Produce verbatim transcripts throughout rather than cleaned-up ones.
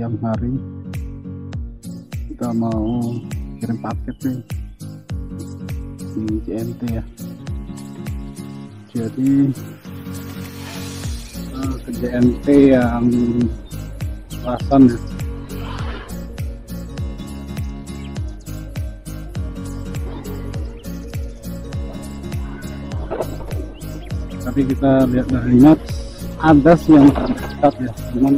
siang hari. Kita mau kirim paket nih di C N T ya. Jadi uh, ke C N T yang Pasan ya. Tapi kita lihat dari maps ada sih yang terdekat ya, cuman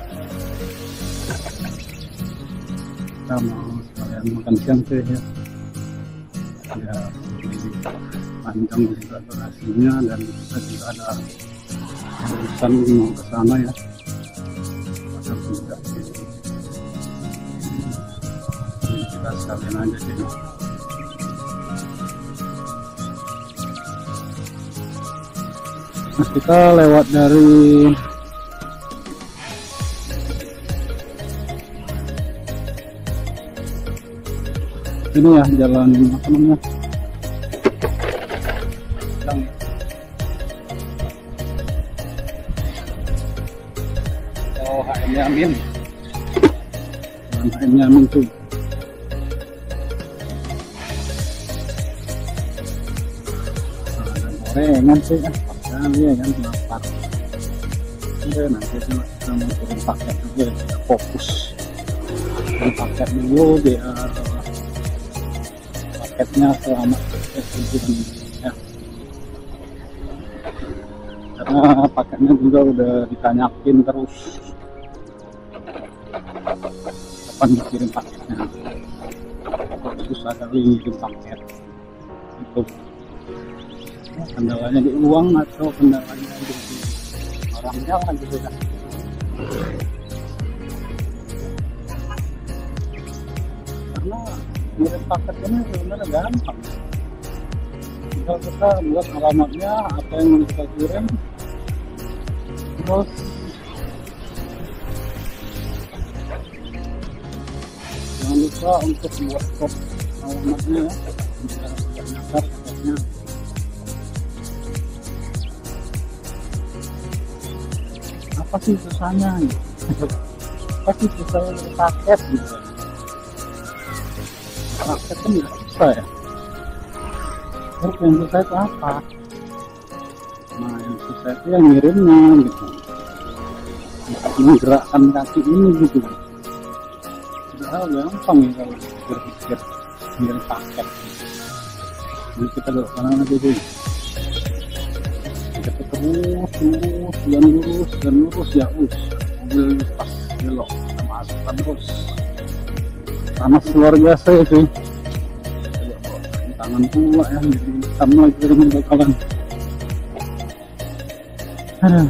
kita mau sekalian makan siang sih ya. Ya panjang juga durasinya dan kita juga ada urusan mau ke sana ya. Tidak, jadi kita sekalian aja sih. Nah, kita lewat dari ini ya, jalan apa namanya, oh H M Yamin, H M Yamin tuh. Nah, gorengan sih kan, sekali ya kan, lapar. Oke, nanti kita mau turun paket juga, kita fokus turun paket dulu biar paketnya selamat ya. Karena paketnya juga udah ditanyakin terus kapan dikirim paketnya, terus ada ngirim paket itu. Kendalanya di uang atau kendalanya di orangnya kan gitu kan. Karena ngirim paket ini sebenarnya gampang, tinggal kita buat alamatnya apa yang mau kita kirim, terus jangan lupa untuk buat stop alamatnya ya, bisa nyasar paketnya. Apa sih susahnya gitu? Apa sih susahnya paket gitu? Paket kan nggak susah ya. Terus yang susah itu apa? Nah, yang susah itu yang ngirimnya gitu, menggerakkan kaki ini gitu. Padahal gampang ya kalau berpikir ngirim paket. Jadi kita belok kanan aja dulu. Kita terus lurus dan lurus dan lurus ya, us mobil pas belok kita masukkan terus. Panas luar biasa ya cuy, tangan pula ya, jadi hitam lagi dari bakalan. Aduh.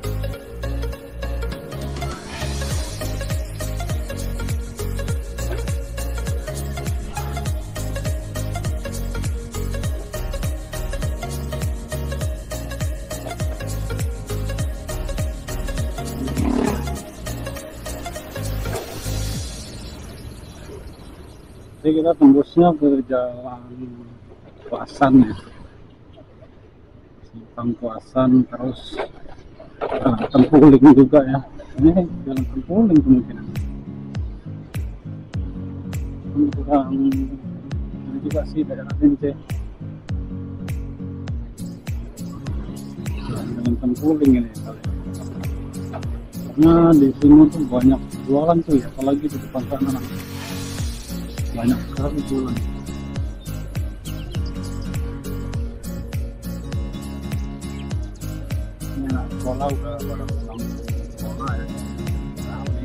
Jadi kita tembusnya ke jalan Pasan ya, simpang Pasan, terus uh, Tempuling juga ya. Ini jalan Tempuling kemungkinan. Kurang ini juga sih daerah Rince. Jalan Tempuling ini kali. Karena di sini tuh banyak jualan tuh ya, apalagi di depan sana. Banyak sekali jualan. Ini anak sekolah udah pada pulang sekolah ya. Rame.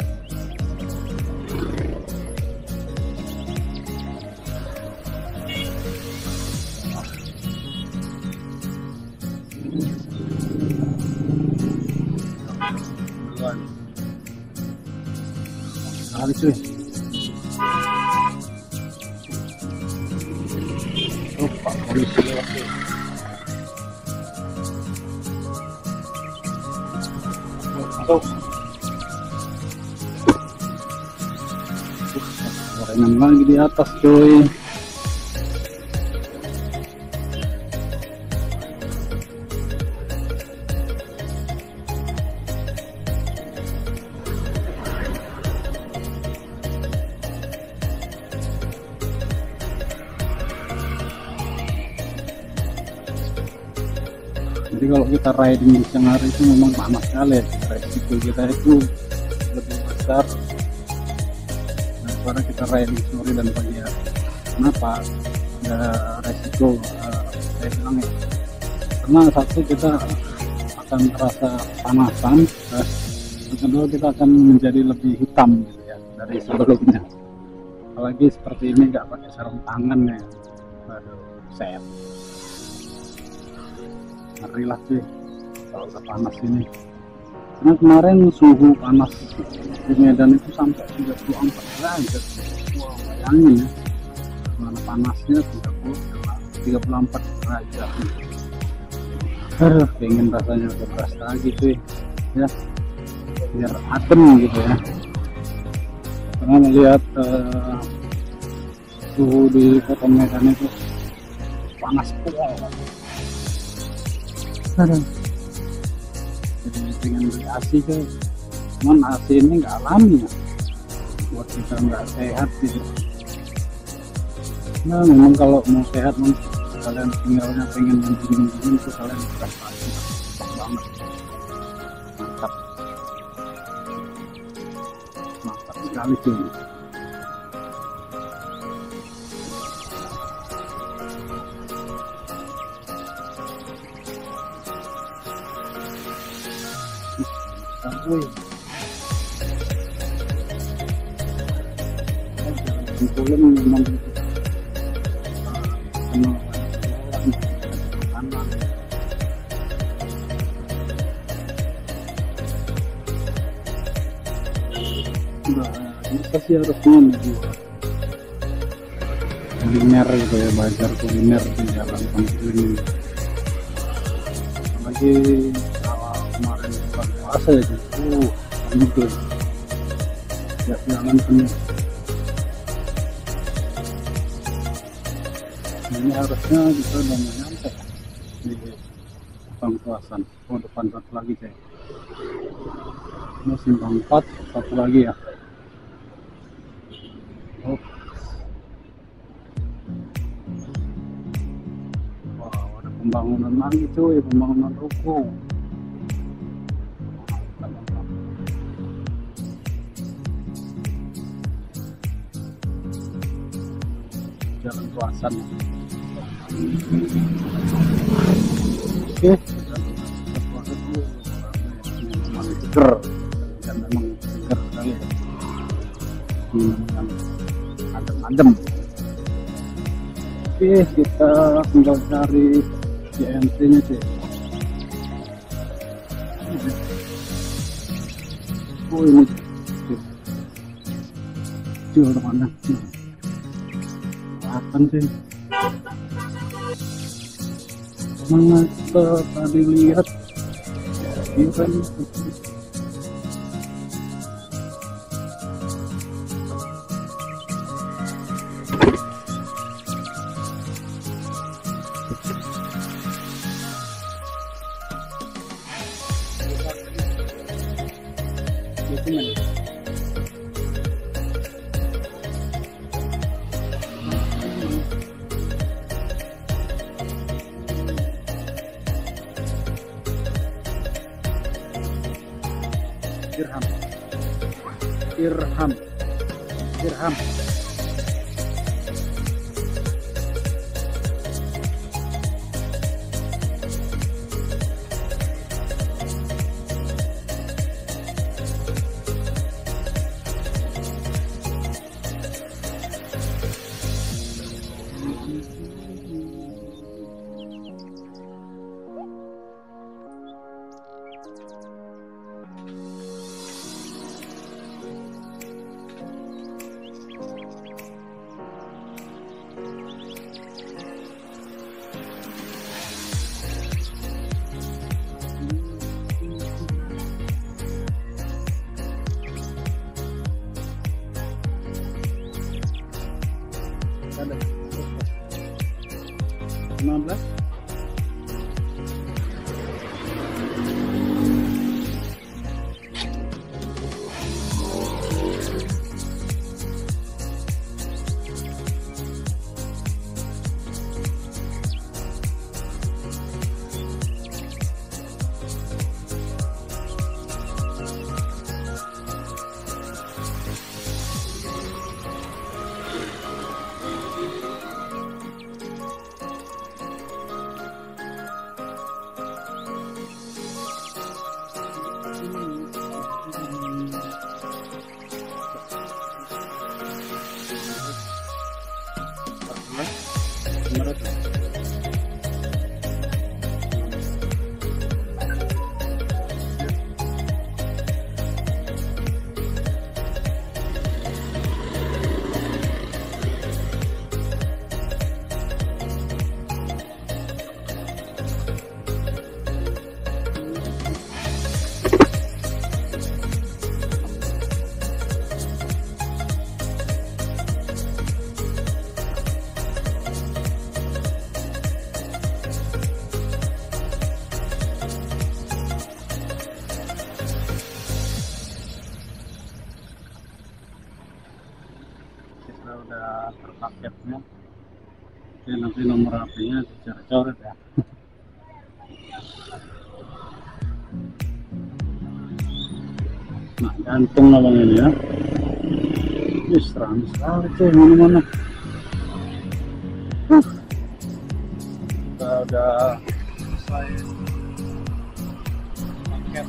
Sekali cuy. Oh, Pak Polisi lewat tuh. Masuk. Gorengan lagi di atas cuy. Jadi kalau kita riding di siang hari itu memang panas sekali, resiko kita itu lebih besar daripada kita riding sore dan pagi hari. Kenapa ada resiko? Uh, saya bilang ya, karena satu kita akan terasa panasan, uh, kedua kita akan menjadi lebih hitam gitu ya dari sebelumnya. Apalagi seperti ini nggak pakai sarung tangan ya, baru set. Ngeri lah sih kalau udah panas ini. Karena kemarin suhu panas di Medan itu sampai tiga puluh empat derajat. Wah, bayangin ya, mana panasnya tiga puluh, tiga puluh empat derajat. Aduh, pengen rasanya udah beras lagi sih ya, biar adem gitu ya. Karena melihat uh, suhu di kota Medan itu panas pol. Aduh, jadi pengen beli A C ke, cuman A C ini nggak alami ya, buat kita nggak sehat gitu. Nah memang kalau mau sehat, kalian tinggalnya pengen mendingin-dingin itu kalian bisa pasti banget, mantap, mantap sekali tuh. Wih, jalan memang udah kita sih harusnya membuat kuliner gitu ya, bazar kuliner di jalan kampung ini. Apalagi kalau kemarin bulan puasa ya, uh, gitu ya, jalan penuh. Ini harusnya kita udah mau nyampe di Pangkuasan. Oh, depan satu lagi saya. Ini simpang empat, satu lagi ya. Oh. Wow, ada pembangunan lagi cuy, pembangunan ruko. Jalan Kuasan. Oke, masih seger dan memang seger sekali ya. Adem-adem. Oke, kita tinggal cari G M C nya sih. Oh ini jual mana? Apa sih? Mana tadi lihat ini kan dokumen. Dirham, dirham, dirham. Ada lima belas. menurut kita udah terpaketnya. Oke, nanti nomor H P-nya dicoret-coret ya. Nah, gantung abang ini ya. Ih, seram sekali cuy, mana-mana. Huh. Kita udah selesai paket.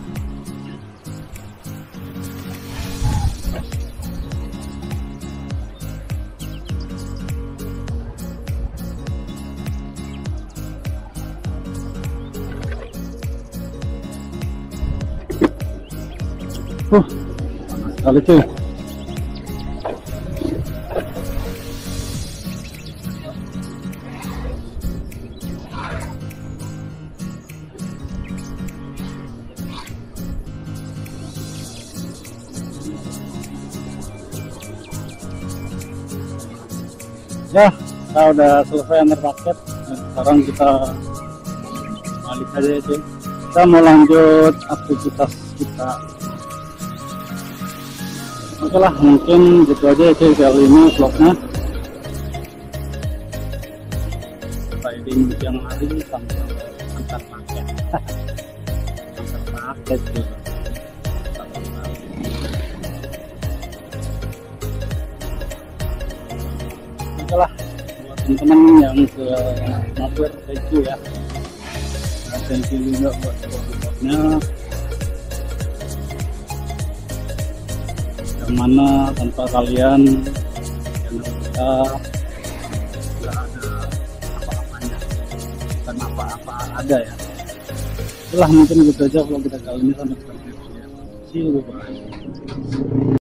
Huh, panas sekali cuy. Ya, kita udah selesai antar paket. Nah, sekarang kita balik aja ya cuy. Kita mau lanjut aktivitas kita. Oke lah, mungkin gitu aja ya cuy kali ini vlognya. Riding siang hari sampai antar paket. Antar paket cuy. Oke lah, buat teman-teman yang ke mampir, thank you ya. Nah, thank you juga buat support-supportnya. Yang mana tanpa kalian channel kita nggak ada apa-apanya, bukan apa-apa ada ya. Itulah mungkin gitu aja kalau kita kali ini, sampai ketemu ya. See you, bye.